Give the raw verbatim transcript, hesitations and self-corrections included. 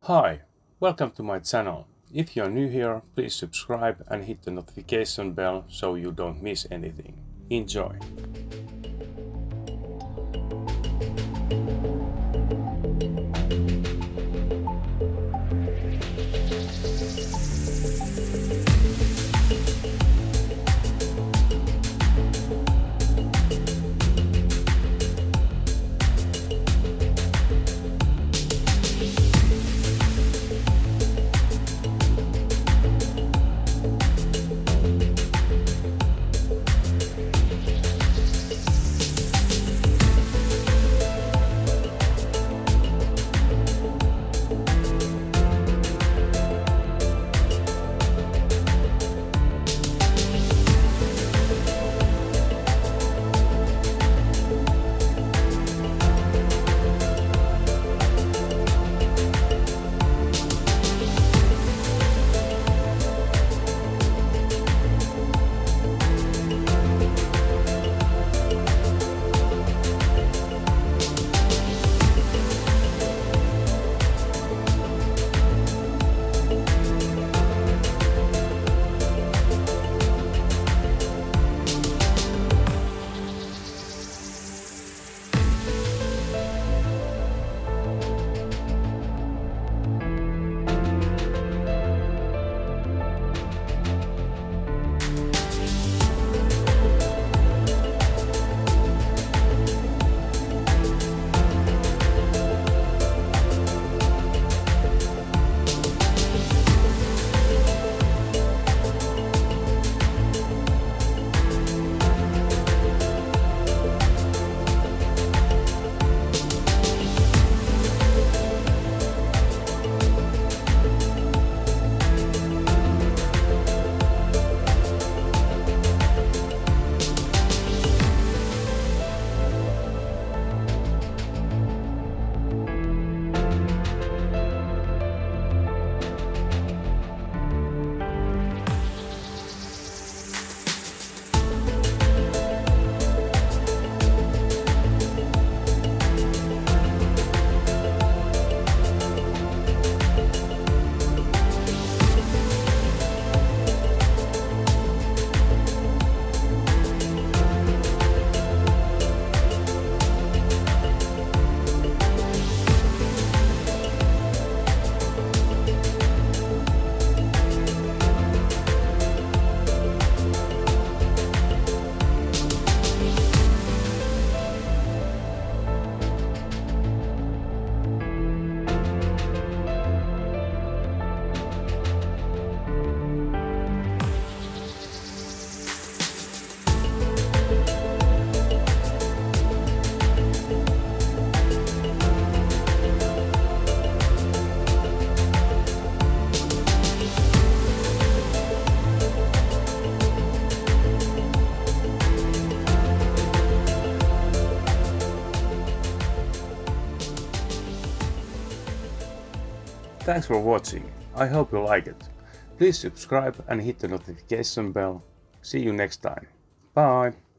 Hi, welcome to my channel. If you are new here, please subscribe and hit the notification bell so you don't miss anything. Enjoy! Thanks for watching. I hope you like it. Please subscribe and hit the notification bell. See you next time. Bye!